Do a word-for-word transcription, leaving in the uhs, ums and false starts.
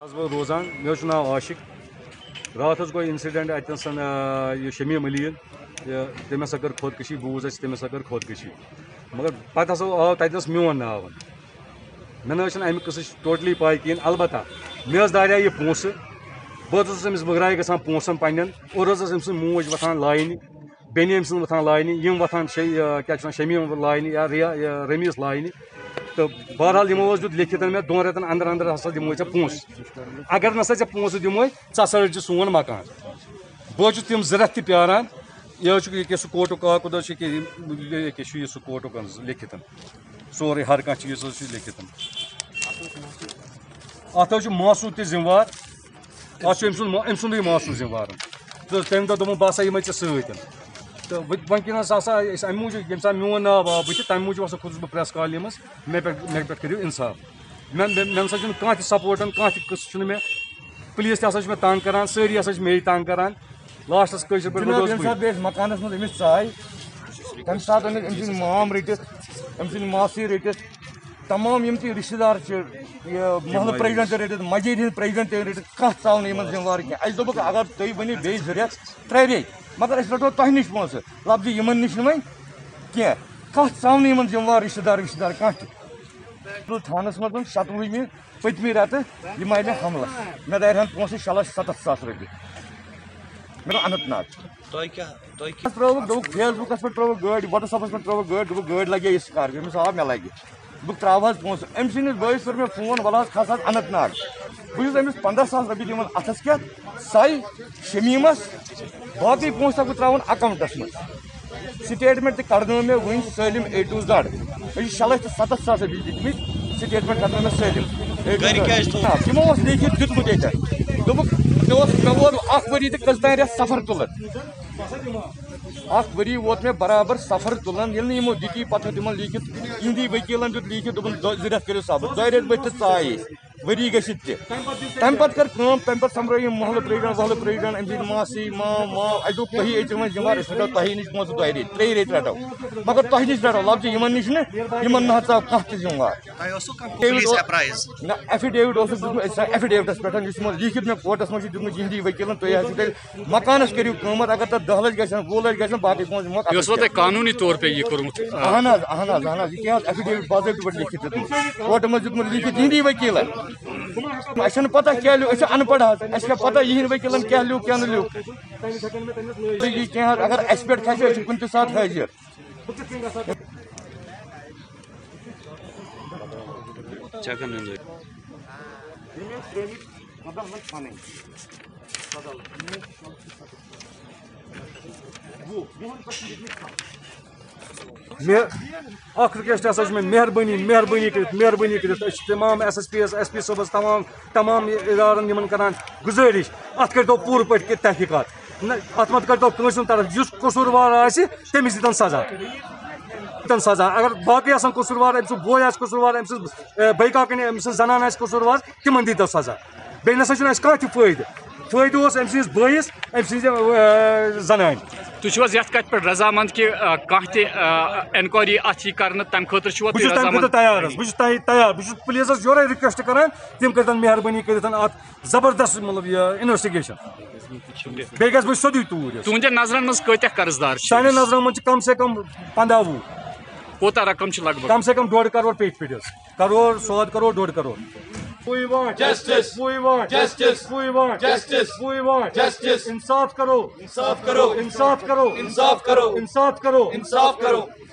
بہٕ روزان مےٚ چھُ ناو عاشق راتھ حظ گوٚو اِنسِڈنٛٹ اَتٮ۪نَس یہِ شمیٖم علی تٔمۍ ہسا کٔر خۄدکٔشی بوٗز اَسہِ تٔمۍ ہسا کٔر خۄدکٔشی مگر پَتہٕ ہسا آو تَتٮ۪نَس میون ناو مےٚ نہ حظ چھِنہٕ اَمہِ قٕصٕچ ٹوٹلی پاے کِہیٖنۍ البتہ مےٚ حظ داریٛاو یہِ پونٛسہٕ بہٕ حظ اوسُس أمِس بٕگراے گژھان پونٛسَن پنٛنٮ۪ن اور حظ ٲس أمۍ سٕنٛز موج وۄتھان لاینہِ بیٚنہِ أمۍ سٕنٛز وۄتھان لاینہِ یِم وۄتھان شے کیٛاہ چھِ وَنان شمیٖم لاینہِ یا ریا رمیٖس لاینہِ تہٕ بہرحال یِمو حظ دیُت لیکھِتھ مےٚ دۄن رٮ۪تَن اَنٛدر اَنٛدر ہسا دِموے ژےٚ پونٛسہٕ اگر نسا ژےٚ پونٛسہٕ دِموے ژٕ ہسا أڑۍ زِ سون مکان بہٕ حظ چھُس تِم زٕ رٮ۪تھ تہِ پیاران یہِ حظ چھُ ییٚکیٛاہ سُہ کوٹُک کاکُد حظ چھُ ییٚکیٛاہ ییٚکیٛاہ چھُ یہِ سُہ کوٹُک حظ لیکھِتھ سورُے ہر کانٛہہ چیٖز حظ چھُ لیکھِتھ اَتھ حظ چھُ ماسوٗد تہِ ذِمہٕ وار اَتھ چھُ أمۍ سُنٛد أمۍ سُنٛدُے ماسوٗد ذِمہٕ وار تہٕ تٔمۍ دوٚپ دوٚپُن بہٕ ہسا یِمَے ژےٚ سۭتۍ تہٕ وٕنکٮ۪نَس ہسا أسۍ اَمہِ موٗجوٗب ییٚمہِ ساتہٕ میون ناو آو بٕتھِ تَمہِ موٗجوٗب ہسا کھوٚتُس بہٕ پرٛٮ۪س کالنی منٛز مےٚ پٮ۪ٹھ مےٚ پٮ۪ٹھ کٔرِو اِنصاف مےٚ مےٚ نسا چھُنہٕ کانٛہہ تہِ سپوٹَن کانٛہہ تہِ قٕصہٕ چھُنہٕ مےٚ پُلیٖس تہِ ہسا چھُ مےٚ تنٛگ کران سٲری ہسا چھِ مے تنٛگ کران لاسٹَس کٲشِر پٲٹھۍ مکانَس منٛز أمِس ژاے تَمہِ ساتہٕ أنِکھ أمۍ سٕنٛدۍ مام رٔٹِتھ أمۍ سٕنٛدۍ ماسی رٔٹِتھ تمام یِم تہِ رِشتہٕ دار چھِ یہِ محلہٕ پرٛٮ۪زِڈنٛٹ تہِ رٔٹِتھ مسجد ہِنٛدۍ پرٛٮ۪زِڈنٛٹ تہِ رٔٹِتھ کانٛہہ ژاو نہٕ یِمن ذِمہٕ وار کینٛہہ اَسہِ دوٚپُکھ اگر تُہۍ ؤنِو بیٚیہِ زٕ رٮ۪تھ ترٛےٚ ریٚتۍ مگر أسۍ رَٹو تۄہہِ نِش پونٛسہٕ لفظِ یِمن نِش نہٕ وۄنۍ کینٛہہ کانٛہہ ژاو نہٕ یِمن ذِمہٕ وار رِشتہٕ دار وِشتہٕ دار کانٛہہ تہِ تھانَس منٛز شَتوُہمہِ پٔتمہِ رٮ۪تہٕ یِم آیہِ مےٚ حملہٕ مےٚ دارِہَن پونٛسہٕ شےٚ لَچھ سَتَتھ ساس رۄپیہِ مےٚ دوٚپ اننت ناگ ترٛٲوٕکھ دوٚپُکھ فیس بُکَس پٮ۪ٹھ ترٛٲوٕکھ گٲڑۍ وَٹٕسیپَس پٮ۪ٹھ ترٛٲوٕکھ گٲڑۍ دوٚپُکھ گٲڑۍ لَگے یہِ سِکارپِیو أمِس آو مےٚ لَگہِ بہٕ ترٛاوٕ حظ پونٛسہٕ أمۍ سٕنٛدِس بٲیِس کوٚر مےٚ فون وَلہٕ حظ کھس حظ اننت ناگ بہٕ چھُس أمِس پنٛداہ ساس رۄپیہِ دِوان اَتھَس کٮ۪تھ سَے شمیٖمَس باقٕے پونٛسہٕ ہٮ۪کہٕ بہٕ ترٛاوُن اَکاوُنٛٹَس منٛز سِٹیٹمٮ۪نٛٹ تہِ کَڑنٲو مےٚ وٕنۍ سٲلِم اے ٹُو زَڈ مےٚ چھِ شےٚ لَچھ تہٕ سَتَتھ ساس رۄپیہِ دِتمٕتۍ سِٹیٹمٮ۪نٛٹ کَڑنٲو مےٚ سٲلِم تِمو اوس لیکھِتھ دیُتمُت ییٚتٮ۪ن دوٚپُکھ مےٚ اوس مےٚ ووت اَکھ ؤری تہٕ کٔژتانۍ رٮ۪تھ سفر تُلان اکھ ؤری ووت مےٚ برابر سفر تُلان ییٚلہِ نہٕ یِمو دِتی پتہٕ تھوٚو تِمن لیٖکھِتھ یِہِنٛدی ؤکیٖلن دیُت لیٖکھِتھ دوٚپُن زٕ رٮ۪تھ کٔرِو صبر دۄیہِ رٮ۪تھ ؤتھۍ تہٕ ژاے ؤری گٔژھِتھ تہِ تَمہِ پتہٕ کٔر کٲم تَمہِ پتہٕ سۄمبرٲو یِم محلہٕ پرٛٮ۪زِڈنٛٹ وحلہٕ پرٛٮ۪زِڈنٛٹ أمۍ سٕنٛدۍ ماسی مام مام اَسہِ دوٚپ تُہی أژِو وۄنۍ ذِمہٕ وار أسۍ رَٹو تۄہی نِش پونٛسہٕ دۄیہِ ریٚتۍ ترٛیٚیہِ ریٚتۍ رَٹو مگر تۄہہِ نِش رَٹو لفظِ یِمن نِش نہٕ یِمن نہ حظ ژاو کانٛہہ تہِ ذِمہٕ وار نہ ایفِڈیوِٹ اوسُکھ دیُتمُت أسۍ ایفِڈیوِٹَس پٮ۪ٹھ یُس یِمو لیٖکھِتھ مےٚ کورٹَس منٛز چھُ دیُتمُت یِہِنٛدی ؤکیٖلَن تُہۍ حظ چھِو تیٚلہِ مکانَس کٔرِو قۭمَتھ اگر تَتھ دہ لَچھ گژھن وُہ لَچھ گژھن باقٕے پونٛسہٕ دِموکھ قانوٗنی طور پے یہِ کوٚرمُت اہن حظ اہن حظ اہن حظ یہِ کیٛاہ حظ ایفِڈیوِٹ باضٲبطہٕ پٲٹھۍ لیکھِتھ دیُتمُت کورٹَس منٛز دیُتمُت لیٖکھِتھ یِہِنٛدی ؤکیٖلَن اَسہِ چھَنہٕ پَتہ کیٛاہ لیوٗکھ أسۍ چھِ اَن پَڑھ حظ اَسہِ کیٛاہ پَتہ یِہِنٛدۍ ؤکیٖلَن کیٛاہ لیوٗکھ کیٛاہ نہٕ لیوٗکھ یہِ کینٛہہ حظ اگر اَسہِ پٮ۪ٹھ کھسہِ أسۍ چھِ کُنہِ تہِ ساتہٕ حٲضِر مےٚ اکھ رِکویسٹ ہسا چھِ مےٚ مہربٲنی مہربٲنی کٔرِتھ مہربٲنی کٔرِتھ أسۍ چھِ تمام S S P S S P صٲبَس تمام تمام اِدارن یِمن کران گُزٲرِش اَتھ کٔرۍتو پوٗرٕ پٲٹھۍ تحقیٖقات نہ اَتھ منٛز کٔرۍتو کٲنٛسہِ ہُنٛد طرف یُس قصوٗروار آسہِ تٔمِس دِتَن سزا دِتَن سزا اگر باقٕے آسان قصوٗروار أمۍ سُنٛد بوے آسہِ قصوٗروار أمۍ سٕنٛز بٲیکاکَنۍ أمۍ سٕنٛز زنان آسہِ قصوٗروار تِمن دیٖتو سزا بیٚیہِ نسا چھُنہٕ اَسہِ کانٛہہ تہِ فٲیدٕ فٲیدٕ اوس أمۍ سٕنٛدِس بٲیِس أمۍ سٕنٛزِ زنانہِ تُہۍ چھِو حظ یَتھ کَتھِ پٮ۪ٹھ رضامنٛد کہِ کانٛہہ تہِ اٮ۪نکوری اَتھ یی کرنہٕ تَمہِ خٲطرٕ چھُوا بہٕ چھُس تَمہِ خٲطرٕ تیار حظ بہٕ چھُس تۄہہِ تیار بہٕ چھُس پُلیٖسَس یورَے رِکویسٹ کران تِم کٔرۍتَن مہربٲنی کٔرِتھ اَتھ زبردست مطلب یہِ اِنوٮ۪سٹِگیشن بیٚیہِ گژھٕ بہٕ سیوٚدُے توٗرۍ تُہنٛدٮ۪ن نظرن منٛز کۭتیاہ قرض دار چھِ سانٮ۪ن نظرن منٛز چھِ کم سے کم پنٛداہ وُہ کوتاہ رقم چھِ لگ بگ کم سے کم ڈۄڈ کَرور پیٚٹھۍ پٮ۪ٹھۍ حظ کَرور سواد کَرور ڈۄڈ کَرور اِنصاف کرو اِنصاف کرو اِنصاف کرو اِنصاف کرو اِنصاف کرو